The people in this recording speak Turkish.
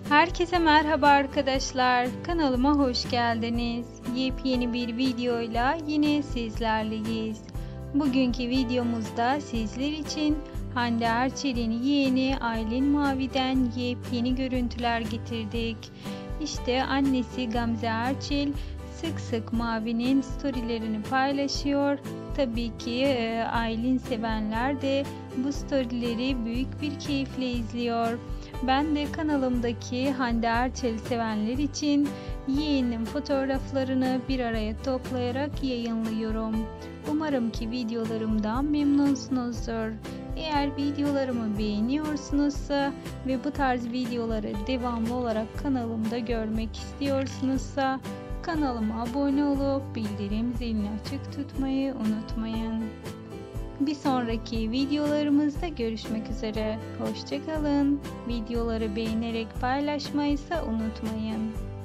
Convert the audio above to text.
Herkese merhaba arkadaşlar. Kanalıma hoş geldiniz. Yepyeni bir videoyla yine sizlerleyiz. Bugünkü videomuzda sizler için Hande Erçel'in yeğeni Aylin Mavi'den yepyeni görüntüler getirdik. İşte annesi Gamze Erçel sık sık Mavi'nin storylerini paylaşıyor. Tabii ki Aylin sevenler de bu storyleri büyük bir keyifle izliyor. Ben de kanalımdaki Hande Erçel sevenler için yeğenim fotoğraflarını bir araya toplayarak yayınlıyorum. Umarım ki videolarımdan memnunsunuzdur. Eğer videolarımı beğeniyorsunuzsa ve bu tarz videoları devamlı olarak kanalımda görmek istiyorsunuzsa kanalıma abone olup bildirim zilini açık tutmayı unutmayın. Bir sonraki videolarımızda görüşmek üzere. Hoşça kalın. Videoları beğenerek paylaşmayı ise unutmayın.